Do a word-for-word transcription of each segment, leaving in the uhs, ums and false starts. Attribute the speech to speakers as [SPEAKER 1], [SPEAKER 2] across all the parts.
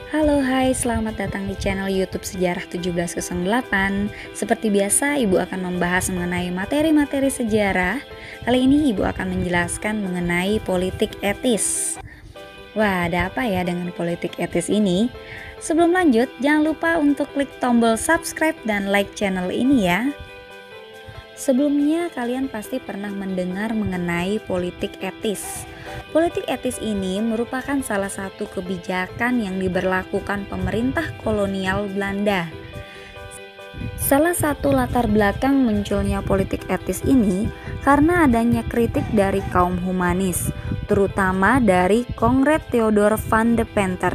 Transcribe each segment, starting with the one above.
[SPEAKER 1] Halo, hai, selamat datang di channel YouTube Sejarah tujuh belas nol delapan. Seperti biasa, Ibu akan membahas mengenai materi-materi sejarah. Kali ini Ibu akan menjelaskan mengenai politik etis. Wah, ada apa ya dengan politik etis ini? Sebelum lanjut, jangan lupa untuk klik tombol subscribe dan like channel ini ya. Sebelumnya kalian pasti pernah mendengar mengenai politik etis. Politik etis ini merupakan salah satu kebijakan yang diberlakukan pemerintah kolonial Belanda. Salah satu latar belakang munculnya politik etis ini karena adanya kritik dari kaum humanis, terutama dari Kongres Theodor van de Penter.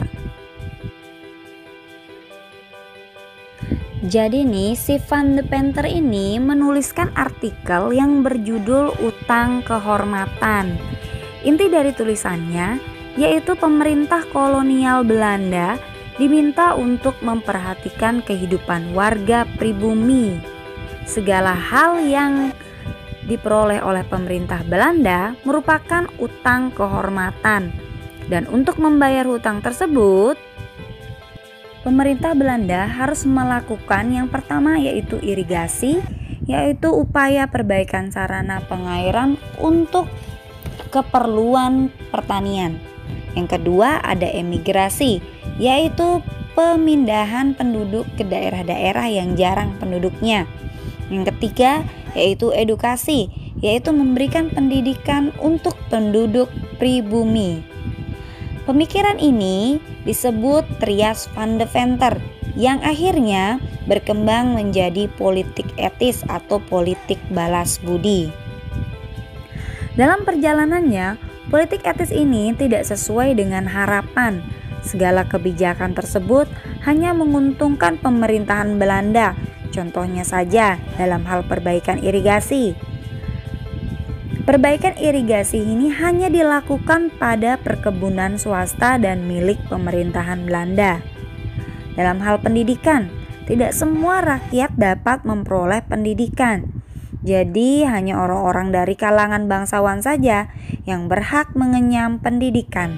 [SPEAKER 1] Jadi nih, si Van de Penter ini menuliskan artikel yang berjudul Utang Kehormatan. Inti dari tulisannya yaitu pemerintah kolonial Belanda diminta untuk memperhatikan kehidupan warga pribumi. Segala hal yang diperoleh oleh pemerintah Belanda merupakan utang kehormatan. Dan untuk membayar hutang tersebut, pemerintah Belanda harus melakukan yang pertama yaitu irigasi, yaitu upaya perbaikan sarana pengairan untuk keperluan pertanian. Yang kedua ada emigrasi, yaitu pemindahan penduduk ke daerah-daerah yang jarang penduduknya. Yang ketiga yaitu edukasi, yaitu memberikan pendidikan untuk penduduk pribumi. Pemikiran ini disebut Trias van de Penter yang akhirnya berkembang menjadi politik etis atau politik balas budi. Dalam perjalanannya, politik etis ini tidak sesuai dengan harapan. Segala kebijakan tersebut hanya menguntungkan pemerintahan Belanda. Contohnya saja dalam hal perbaikan irigasi. Perbaikan irigasi ini hanya dilakukan pada perkebunan swasta dan milik pemerintahan Belanda. Dalam hal pendidikan, tidak semua rakyat dapat memperoleh pendidikan. Jadi hanya orang-orang dari kalangan bangsawan saja yang berhak mengenyam pendidikan.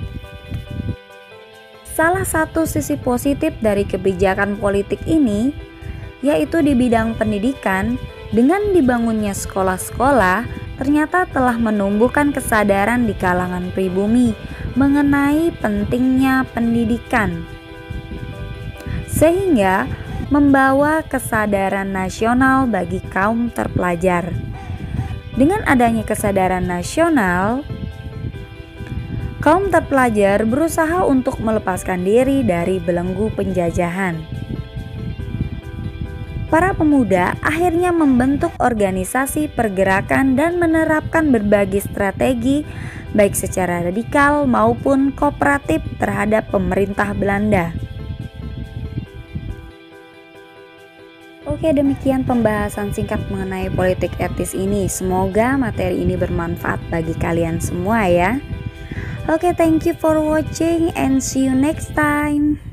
[SPEAKER 1] Salah satu sisi positif dari kebijakan politik ini yaitu di bidang pendidikan. Dengan dibangunnya sekolah-sekolah ternyata telah menumbuhkan kesadaran di kalangan pribumi mengenai pentingnya pendidikan, sehingga membawa kesadaran nasional bagi kaum terpelajar. Dengan adanya kesadaran nasional, kaum terpelajar berusaha untuk melepaskan diri dari belenggu penjajahan. Para pemuda akhirnya membentuk organisasi pergerakan dan menerapkan berbagai strategi baik secara radikal maupun kooperatif terhadap pemerintah Belanda. Oke, demikian pembahasan singkat mengenai politik etis ini. Semoga materi ini bermanfaat bagi kalian semua ya. Oke, thank you for watching and see you next time.